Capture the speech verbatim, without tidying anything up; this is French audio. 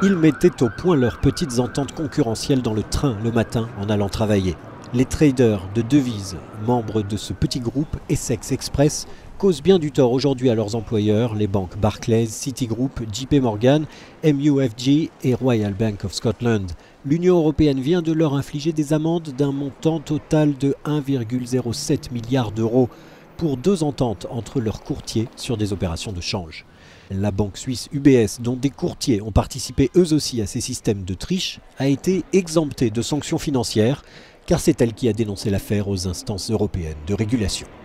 Ils mettaient au point leurs petites ententes concurrentielles dans le train le matin en allant travailler. Les traders de devises, membres de ce petit groupe Essex Express, causent bien du tort aujourd'hui à leurs employeurs, les banques Barclays, Citigroup, J P Morgan, M U F G et Royal Bank of Scotland. L'Union européenne vient de leur infliger des amendes d'un montant total de un virgule zéro sept milliard d'euros pour deux ententes entre leurs courtiers sur des opérations de change. La banque suisse U B S, dont des courtiers ont participé eux aussi à ces systèmes de triche, a été exemptée de sanctions financières car c'est elle qui a dénoncé l'affaire aux instances européennes de régulation.